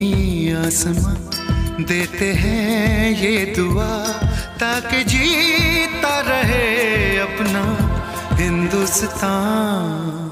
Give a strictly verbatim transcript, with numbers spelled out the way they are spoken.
आसमां देते हैं ये दुआ ताकि जीता रहे अपना हिंदुस्तान।